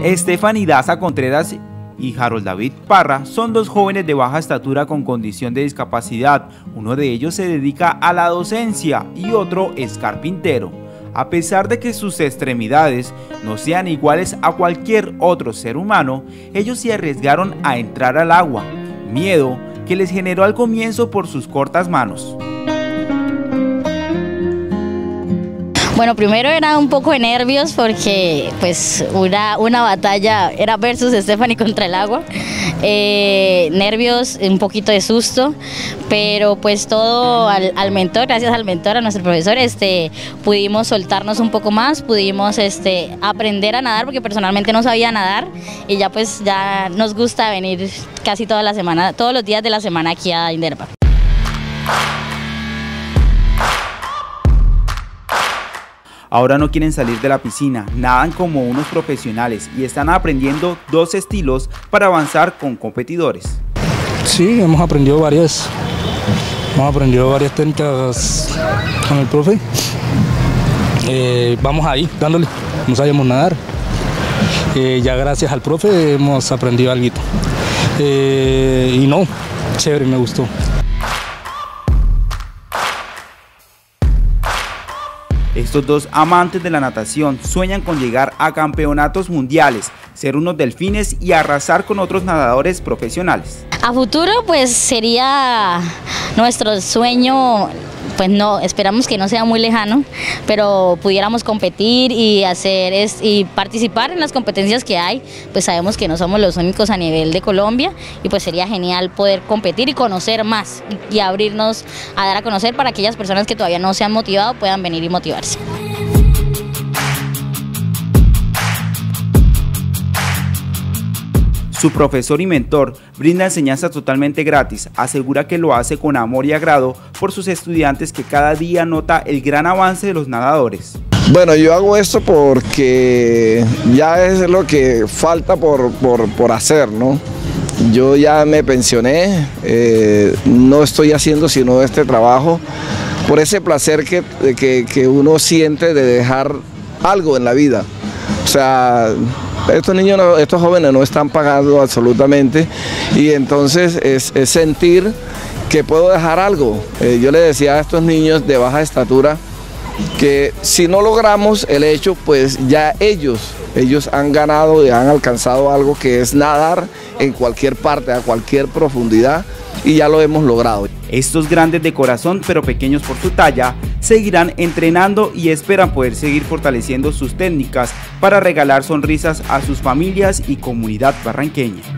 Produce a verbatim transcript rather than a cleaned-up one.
Estefany Daza Contreras y Harold David Parra son dos jóvenes de baja estatura con condición de discapacidad. Uno de ellos se dedica a la docencia y otro es carpintero. A pesar de que sus extremidades no sean iguales a cualquier otro ser humano, ellos se arriesgaron a entrar al agua, miedo que les generó al comienzo por sus cortas manos. Bueno, primero era un poco de nervios porque pues una, una batalla era versus Estefany contra el agua, eh, nervios, un poquito de susto, pero pues todo al, al mentor, gracias al mentor, a nuestro profesor, este, pudimos soltarnos un poco más, pudimos este, aprender a nadar porque personalmente no sabía nadar y ya pues ya nos gusta venir casi toda la semana, todos los días de la semana aquí a Inderva. Ahora no quieren salir de la piscina, nadan como unos profesionales y están aprendiendo dos estilos para avanzar con competidores. Sí, hemos aprendido varias, hemos aprendido varias técnicas con el profe. Eh, vamos ahí, dándole, no sabíamos nadar. Eh, ya gracias al profe hemos aprendido algo. Eh, y no, chévere, me gustó. Estos dos amantes de la natación sueñan con llegar a campeonatos mundiales, ser unos delfines y arrasar con otros nadadores profesionales. A futuro pues sería nuestro sueño, pues no, esperamos que no sea muy lejano, pero pudiéramos competir y hacer es, y participar en las competencias que hay, pues sabemos que no somos los únicos a nivel de Colombia y pues sería genial poder competir y conocer más y, y abrirnos a dar a conocer para aquellas personas que todavía no se han motivado puedan venir y motivarse. Su profesor y mentor brinda enseñanza totalmente gratis, asegura que lo hace con amor y agrado por sus estudiantes que cada día nota el gran avance de los nadadores. Bueno, yo hago esto porque ya es lo que falta por, por, por hacer, ¿no? Yo ya me pensioné, eh, no estoy haciendo sino este trabajo por ese placer que, que, que uno siente de dejar algo en la vida. O sea, estos niños, estos jóvenes no están pagando absolutamente y entonces es, es sentir que puedo dejar algo. Eh, yo le decía a estos niños de baja estatura que si no logramos el hecho, pues ya ellos, ellos han ganado y han alcanzado algo que es nadar en cualquier parte, a cualquier profundidad y ya lo hemos logrado. Estos grandes de corazón pero pequeños por su talla seguirán entrenando y esperan poder seguir fortaleciendo sus técnicas para regalar sonrisas a sus familias y comunidad barranqueña.